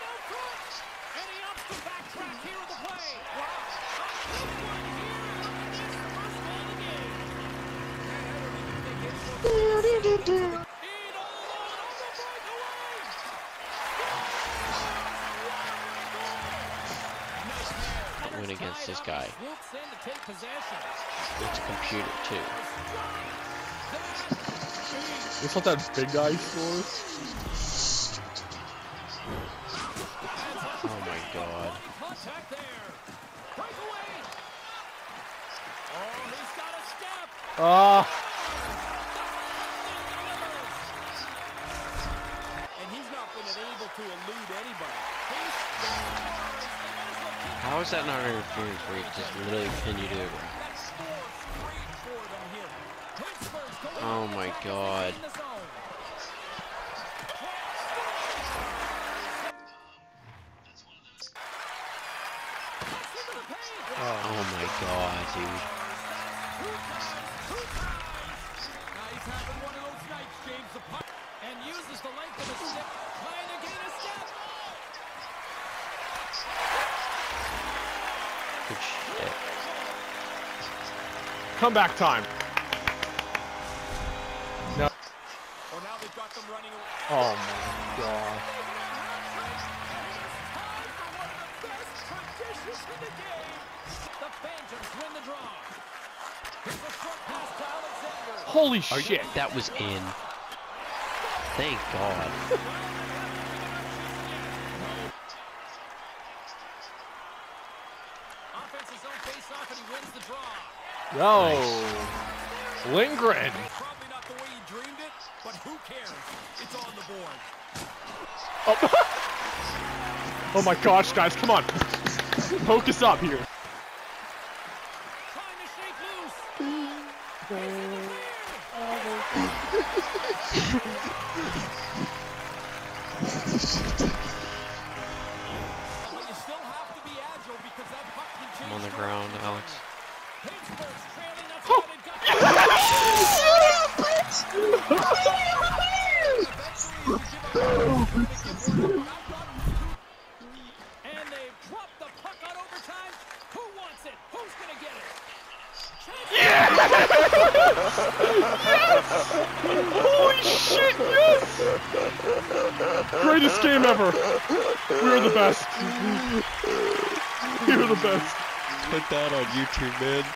And he ups the backtrack here of the play. Wow. A good one here on this first goal of the game. Win against this guy. It's a computer too. What's what that big guy scores? Oh my god. And he's not been able to elude anybody. How is that not interference where he just literally pin you to the ground? Oh my god. Oh my god, dude. He's having one of those nights, James. And uses the length of his stick, trying to gain a step. Good shit. Comeback time. No. Oh, now they've got them running away. Oh my god. Holy shit. That was in. Thank god. Yo. Nice. Lindgren. Probably not the way he dreamed it, but who cares? It's on the board. Oh. Oh my gosh, guys, come on. Focus up here. Trying to shake loose. But you still have to be agile because that puck can change. I'm on the ground, Alex. Pittsburgh's trailing, that's how they've got. And they've dropped the puck on overtime. Who wants it? Who's gonna get it? Yes! Holy shit, yes! Greatest game ever. We're the best. We're the best. Put that on YouTube, man.